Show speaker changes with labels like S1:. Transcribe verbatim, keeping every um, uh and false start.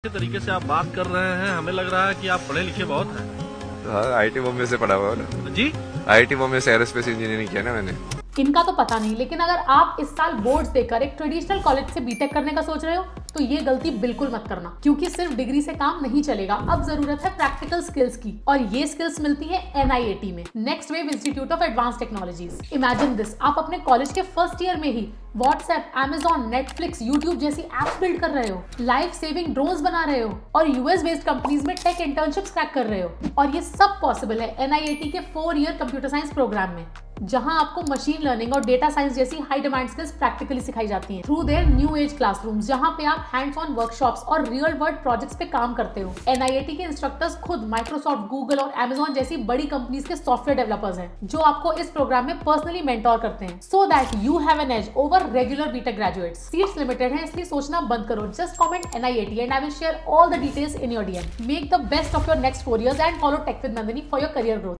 S1: अच्छे तरीके से आप बात कर रहे हैं, हमें लग रहा है कि आप पढ़े लिखे बहुत हैं।
S2: हाँ, आईटी बॉम्बे से पढ़ा हुआ ना
S1: जी।
S2: आईटी बॉम्बे से एरोस्पेस इंजीनियरिंग किया ना मैंने।
S3: इनका तो पता नहीं, लेकिन अगर आप इस साल बोर्ड्स देकर एक ट्रेडिशनल कॉलेज से बीटेक करने का सोच रहे हो तो ये गलती बिल्कुल मत करना, क्योंकि सिर्फ डिग्री से काम नहीं चलेगा। अब जरूरत है प्रैक्टिकल स्किल्स की, और ये स्किल्स मिलती है एन आई ए टी में, Next Wave Institute of Advance Technologies. Imagine this, आप अपने कॉलेज के फर्स्ट ईयर में ही व्हाट्सएप, अमेजॉन, नेटफ्लिक्स, यूट्यूब जैसी एप्स बिल्ड कर रहे हो, लाइफ सेविंग ड्रोन्स बना रहे हो और यूएस बेस्ड कंपनीज में टेक इंटर्नशिप्स क्रैक कर रहे हो। और ये सब पॉसिबल है एन आई ए टी के four year computer science programme में, जहां आपको मशीन लर्निंग और डेटा साइंस जैसी हाई डिमांड स्किल्स प्रैक्टिकली सिखाई जाती हैं through their new age classrooms, जहां पे आप हैंड्स ऑन वर्कशॉप्स और रियल वर्ल्ड प्रोजेक्ट्स पे काम करते हो। एन आई ए टी के इंस्ट्रक्टर्स खुद माइक्रोसॉफ्ट, गूगल और अमेजॉन जैसी बड़ी कंपनीज के सॉफ्टवेयर डेवलपर्स हैं, जो आपको इस प्रोग्राम में पर्सनली मेंटोर करते हैं, so that you have an edge over regular BTech graduates. Seats limited हैं, इसलिए सोचना बंद करो। Just comment N I A T and I will share all the details in your D M. Make the best of your next four years and follow tech with Nandini for your career growth.